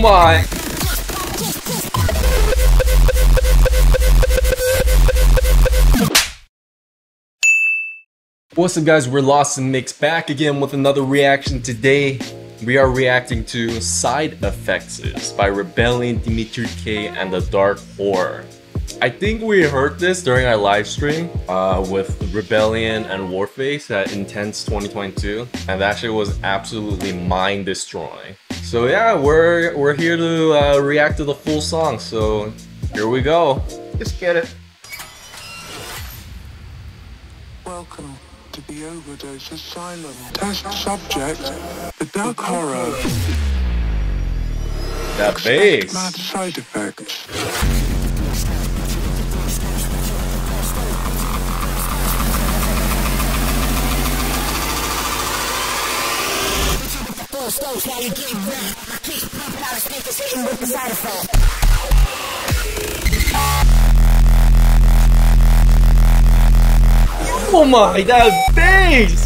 my! What's up guys, we're Lost and Mix back again with another reaction. Today we are reacting to Side Effects by Rebellion, Dimitri K, and The Dark Horror. I think we heard this during our live stream with Rebellion and Warface at Intense 2022, and that shit was absolutely mind-destroying. So yeah, we're here to react to the full song, so here we go. Let's get it. Welcome to the Overdose Asylum. Test subject, The Dark Horror. That bass. Mad side effects. Oh my, that bass!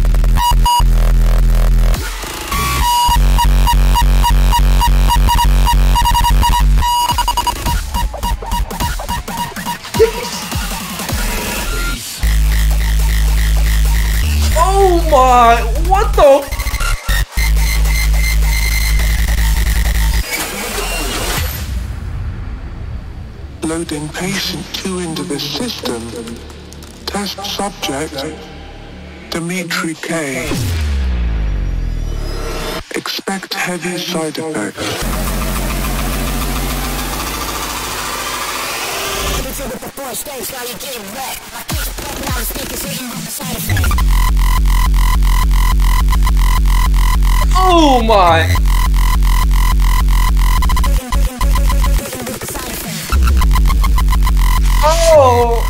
Oh my, what the? Loading patient 2 into the system. Test subject, Dimitri K. Expect heavy side effects. Oh my! Oh!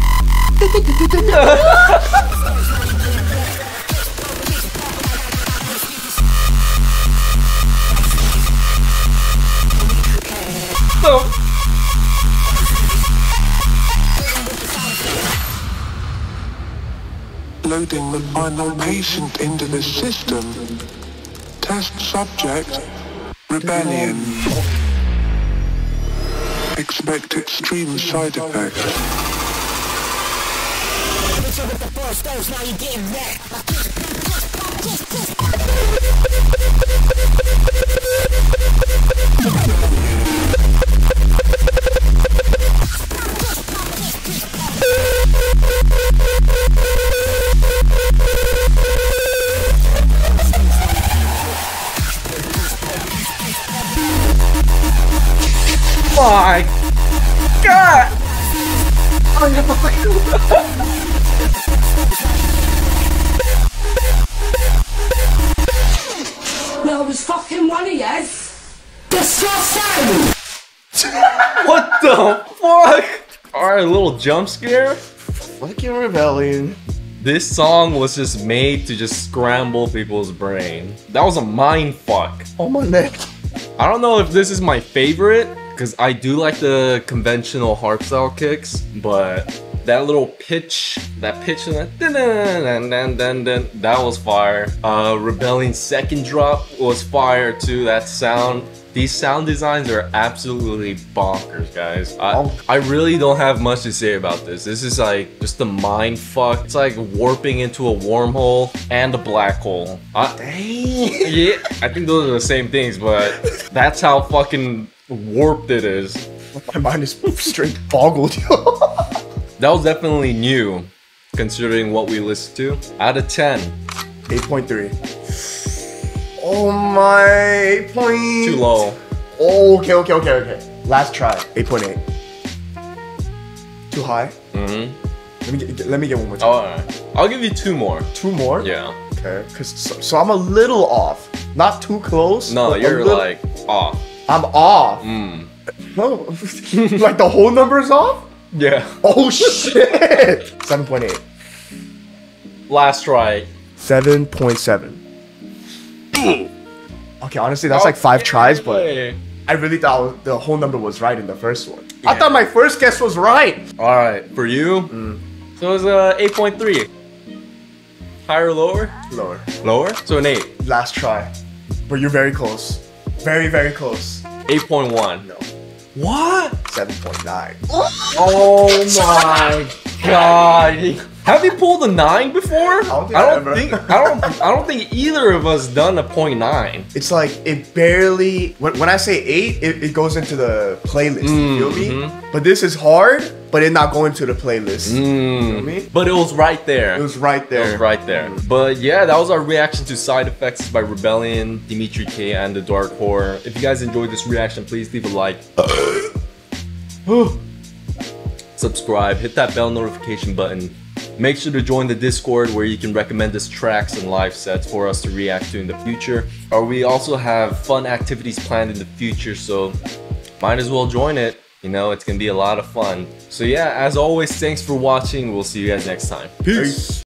Loading the final patient into the system. Test subject, Rebellion. Expect extreme side effects. My God! Well, there's fucking one of yes. Disgusting! What the fuck? Alright, a little jump scare. Fucking Rebellion. This song was just made to just scramble people's brain. That was a mind fuck. Oh my neck. I don't know if this is my favorite, because I do like the conventional hardstyle kicks, but that little pitch, that was fire. Rebellion's second drop was fire too, that sound. These sound designs are absolutely bonkers, guys. I really don't have much to say about this. This is like just a mind fuck. It's like warping into a wormhole and a black hole. Yeah, I think those are the same things, but that's how fucking warped it is. My mind is straight boggled. That was definitely new, considering what we listened to. Out of 10. 8.3. Oh my, 8 point. Too low. Oh, okay. Last try, 8.8. Too high? Mm-hmm. Let me get one more time. Oh, alright. I'll give you 2 more. 2 more? Yeah. Okay, so I'm a little off. Not too close. No, you're like off. I'm off. Oh, like the whole number is off? Yeah. Oh shit! 7.8. Last try. 7.7. Okay, honestly, that's like 5 tries, but I really thought the whole number was right in the first one. Yeah. I thought my first guess was right. All right, for you, so it was 8.3. Higher or lower? Lower. Lower? So an 8. Last try, but you're very close. Very, very close. 8.1. No. What? 7.9. Oh my god. Have you pulled a 9 before? I don't think either of us done a 0.9. It's like it barely. When I say 8, it goes into the playlist. You feel me? But this is hard, but it not going to the playlist. You feel me? But it was right there. It was right there. It was right there. But yeah, that was our reaction to Side Effects by Rebellion, Dimitri K, and The Dark Horror. If you guys enjoyed this reaction, please leave a like. Subscribe, hit that bell notification button. Make sure to join the Discord where you can recommend us tracks and live sets for us to react to in the future. Or we also have fun activities planned in the future, so might as well join it. You know, it's gonna be a lot of fun. So yeah, as always, thanks for watching. We'll see you guys next time. Peace.